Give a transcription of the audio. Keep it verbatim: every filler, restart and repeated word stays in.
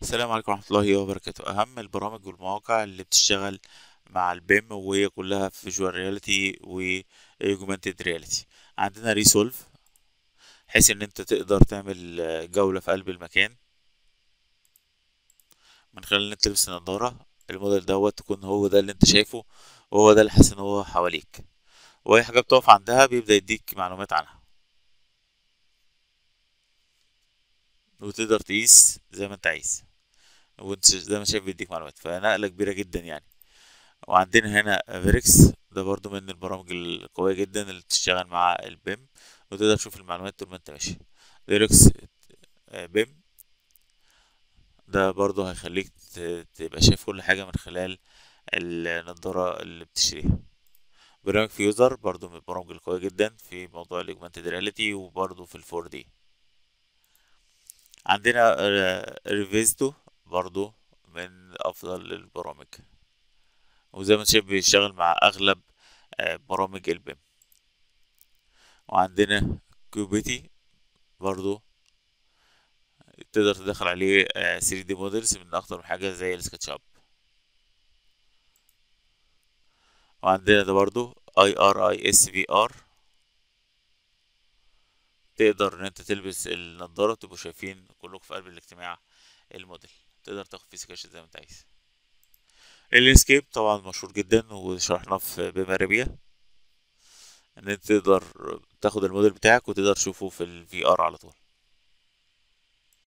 السلام عليكم ورحمة الله وبركاته. أهم البرامج والمواقع اللي بتشتغل مع البيم وهي كلها فيجوال رياليتي وأوجمانتد رياليتي. عندنا ريسولف، بحيث إن أنت تقدر تعمل آه، جولة في قلب المكان من خلال إن أنت تلبس النضارة. الموديل دوت تكون هو ده اللي أنت شايفه، وهو ده اللي حاسس إن هو حواليك، وأي حاجة بتقف عندها بيبدأ يديك معلومات عنها، وتقدر تقيس زي ما أنت عايز، وأنت زي ما شايف بيديك معلومات، فنقلة كبيرة جدا يعني. وعندنا هنا فيريكس، ده برضو من البرامج القوية جدا اللي بتشتغل مع البيم، وتقدر تشوف المعلومات طول ما انت ماشي. فيريكس بيم ده برضو هيخليك ت- تبقى شايف كل حاجة من خلال النضارة اللي بتشتريها. برنامج فيوزر برضو من البرامج القوية جدا في موضوع الاوجمانتد رياليتي، وبرضو في الفور دي. عندنا ريفيزتو برضو من أفضل البرامج، وزي ما انت شايف بيشتغل مع أغلب آه، برامج البيم. وعندنا كوبيتي برضو تقدر تدخل عليه ثري دي موديلز من اكتر من حاجه زي السكتش اب. وعندنا ده برضو اي ار اي اس في ار، تقدر ان انت تلبس النضاره وتبقوا شايفين كلكم في قلب الاجتماع الموديل، تقدر تاخد فيه سكتش زي ما انت عايز. الانسكيب طبعا مشهور جدا وشرحناه في بما ربيع، ان انت تقدر تاخد الموديل بتاعك وتقدر تشوفه في الفي ار على طول.